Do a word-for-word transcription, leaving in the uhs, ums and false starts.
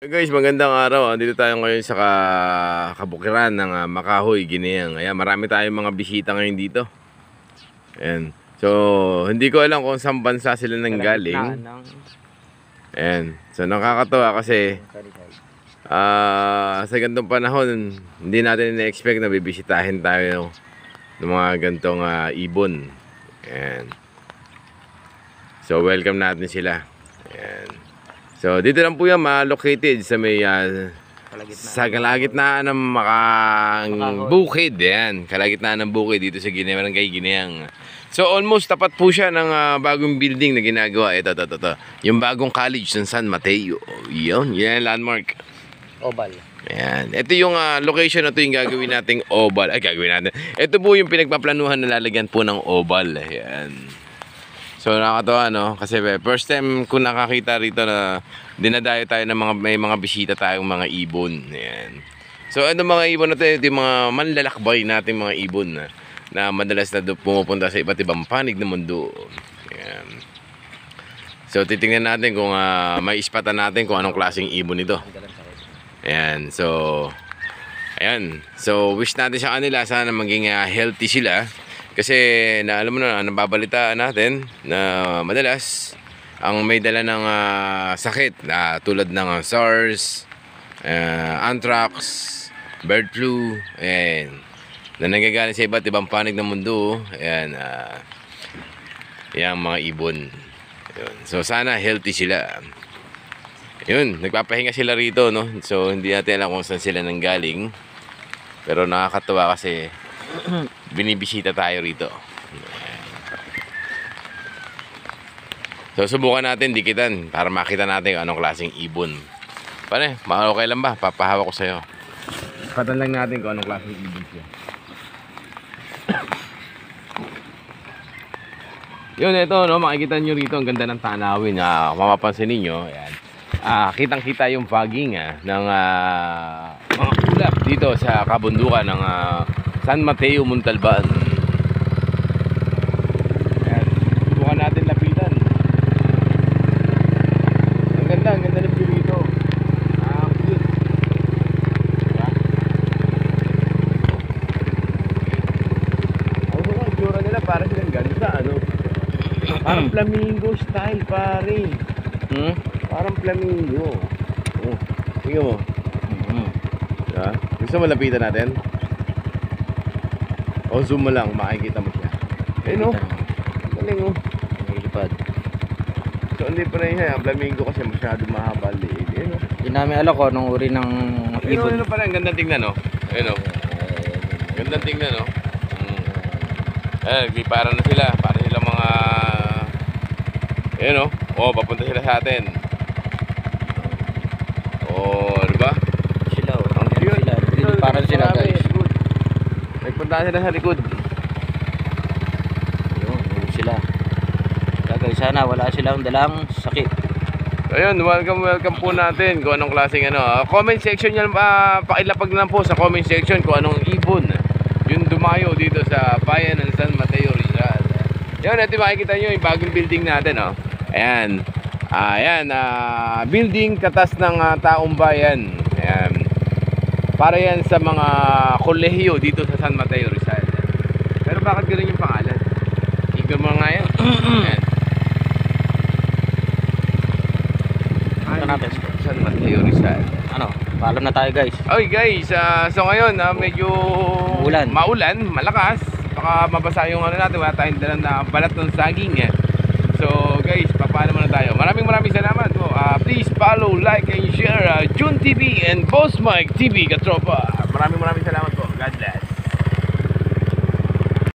Guys, magandang araw. Dito tayo ngayon sa kabukiran ng uh, Makahoy, Guineang. Ayan, marami tayong mga bisita ngayon dito. Ayan. So, hindi ko alam kung saan bansa sila nang galing. Ayan. So, nakakatawa kasi uh, sa ganitong panahon, hindi natin na-expect na bibisitahin tayo ng mga ganitong uh, ibon. Ayan. So, welcome natin sila. Ayan. So, dito lang po yan, ma-located sa may uh, sa kalagitnaan ng makang bukid. Yan, kalagitnaan ng bukid dito sa Guinea, Barangay Guineang. So, almost tapat po siya ng uh, bagong building na ginagawa. Ito, ito, ito, ito. Yung bagong college ng San Mateo. Yun, yan yung landmark. Oval. Ayan. Ito yung uh, location na ito yung gagawin nating oval. Ay, gagawin natin. Ito po yung pinagpaplanuhan na lalagyan po ng oval. Ayan. So nakakatawa, no? Kasi first time ko nakakita rito na dinadayo tayo ng mga, may mga bisita tayong mga ibon. Ayan. So ano mga ibon na ito? Ito yung mga manlalakbay natin mga ibon na, na madalas na pumupunta sa iba't ibang panig ng mundo. Ayan. So titingnan natin kung uh, may ispatan natin kung anong klaseng ibon ito. Ayan. So ayan. So wish natin sa kanila sana maging uh, healthy sila. Kasi na alam mo na, nababalitaan natin na madalas ang may dala ng uh, sakit na tulad ng uh, SARS, uh, anthrax, bird flu, ayan, na nagagaling sa iba't ibang panig ng mundo. Ayan, uh, yung mga ibon. Ayan. So sana healthy sila. Yun, nagpapahinga sila rito, no? So hindi natin alam kung saan sila nanggaling. Pero nakakatawa kasi binibisita tayo rito. So subukan natin dikitan para makita natin anong klaseng ibon. Paano? Okay lang ba? Papahawak ko sa'yo. Patan lang natin kung anong klaseng ibon siya. Yun, ito, no, makikita nyo rito ang ganda ng tanawin. Ah, mapapansin ninyo, ayan. Ah, kitang-kita yung fogging ah, ng ah, mga ulap dito sa kabundukan ng ah, San Mateo, Montalban. Ayan, subukan natin lapitan. Ang ganda, ang ganda ng view dito. Ah, cute. Diba? Ano nga, itsura nila para silang ganda, ano? Parang flamingo style, pare. Hmm? Parang flamingo. Oh, tingnan mo. Mm-hmm. Diba? Gusto mo lapitan natin? O zoom mo lang, makikita mo siya. Eh no? Galing o. Nilipad. So hindi pa rin siya. Ang flamingo kasi masyado mahaba liig. Eh no? Hindi namin alam ko anong uri ng Eh no, ibon. ano pala. Ang gandang tingnan no? Eh no? Gandang tingnan no? Hmm. Eh, nagpipara na sila. Para sila mga... Eh no? O, papunta sila sa atin. O, diba? Sila o. Ang cute. Sila. Parang sila guys. Nagpunta sila sa likod. Yun, yun sila. Kaya guys, sana wala silang dalang sakit. Ayun, welcome, welcome po natin kung anong klaseng ano. Uh, comment section yan, uh, pakilapag na lang po sa comment section kung anong ibon yung dumayo dito sa bayan ng San Mateo, Rizal. Yan, natin makikita nyo yung bagong building natin, oh. Ayan. Uh, ayan, uh, building katas ng uh, taong bayan. Ayan. Para yan sa mga kolehiyo dito sa San Mateo, Rizal. Pero bakit ganoon yung pangalan? Tignan mo nga yan. Ayan. Ano natin? San Mateo, Rizal. Ano? Paalam na tayo guys. Okay guys, uh, so ngayon uh, medyo Ulan. maulan, malakas. Baka mabasa yung ano natin, wala tayong dalang na balat ng saging. Eh. So guys, papaano muna tayo. Maraming maraming salamat po. Uh, please follow, like, and share uh, June T V and Boss Mike T V Katropa. Maraming maraming salamat po. God bless.